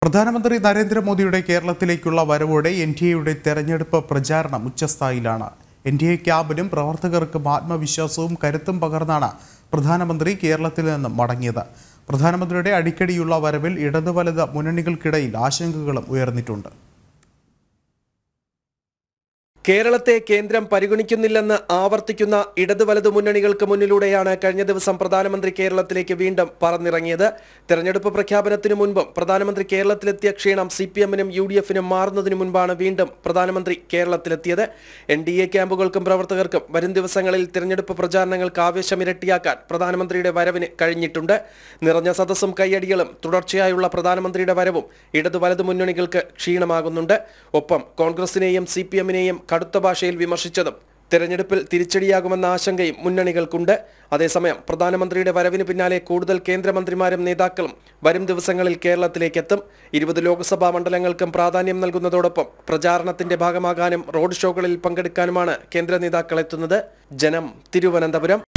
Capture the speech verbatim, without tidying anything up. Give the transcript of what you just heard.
പ്രധാനമന്ത്രി നരേന്ദ്രമോദിയുടെ കേരളത്തിലേക്കുള്ള വരവോടെ എൻ ഡി എയുടെ തെരഞ്ഞെടുപ്പ് പ്രചാരണം ഉച്ചസ്ഥായിലാണ്. എൻ ഡി എ ക്യാമ്പിനും പ്രവർത്തകർക്കും ആത്മവിശ്വാസവും കരുത്തും പകർന്നാണ് പ്രധാനമന്ത്രി കേരളത്തിൽ നിന്നും മടങ്ങിയത്. പ്രധാനമന്ത്രിയുടെ അടിക്കടിയുള്ള വരവിൽ ഇടതു വലത് മുന്നണികൾക്കിടയിൽ ആശങ്കകളും ഉയർന്നിട്ടുണ്ട്. കേരളത്തെ കേന്ദ്രം പരിഗണിക്കുന്നില്ലെന്ന് ആവർത്തിക്കുന്ന ഇടതു വലതു മുന്നണികൾക്ക് മുന്നിലൂടെയാണ് കഴിഞ്ഞ ദിവസം പ്രധാനമന്ത്രി കേരളത്തിലേക്ക് വീണ്ടും പറന്നിറങ്ങിയത്. തെരഞ്ഞെടുപ്പ് പ്രഖ്യാപനത്തിനു മുൻപും പ്രധാനമന്ത്രി കേരളത്തിലെത്തിയ ക്ഷീണം സി പി എമ്മിനും യു ഡി എഫിനും മാറുന്നതിനു മുൻപാണ് വീണ്ടും പ്രധാനമന്ത്രി കേരളത്തിലെത്തിയത്. എൻ ഡി എ ക്യാമ്പുകൾക്കും പ്രവർത്തകർക്കും വരും ദിവസങ്ങളിൽ തെരഞ്ഞെടുപ്പ് പ്രചാരണങ്ങൾക്ക് ആവേശം ഇരട്ടിയാക്കാൻ പ്രധാനമന്ത്രിയുടെ വരവിന് കഴിഞ്ഞിട്ടുണ്ട്. നിറഞ്ഞ സദസ്സും കയ്യടികളും തുടർച്ചയായുള്ള പ്രധാനമന്ത്രിയുടെ വരവും ഇടതു വലതു മുന്നണികൾക്ക് ക്ഷീണമാകുന്നുണ്ട്. ഒപ്പം കോൺഗ്രസിനെയും സി പി എമ്മിനെയും കടുത്ത ഭാഷയിൽ വിമർശിച്ചതും തെരഞ്ഞെടുപ്പിൽ തിരിച്ചടിയാകുമെന്ന ആശങ്കയും മുന്നണികൾക്കുണ്ട്. അതേസമയം പ്രധാനമന്ത്രിയുടെ വരവിന് പിന്നാലെ കൂടുതൽ കേന്ദ്രമന്ത്രിമാരും നേതാക്കളും വരും ദിവസങ്ങളിൽ കേരളത്തിലേക്ക് എത്തും. ഇരുപത് ലോക്സഭാ മണ്ഡലങ്ങൾക്കും പ്രാധാന്യം നൽകുന്നതോടൊപ്പം പ്രചാരണത്തിന്റെ ഭാഗമാകാനും റോഡ് ഷോകളിൽ പങ്കെടുക്കാനുമാണ് കേന്ദ്ര നേതാക്കൾ എത്തുന്നത്. ജനം, തിരുവനന്തപുരം.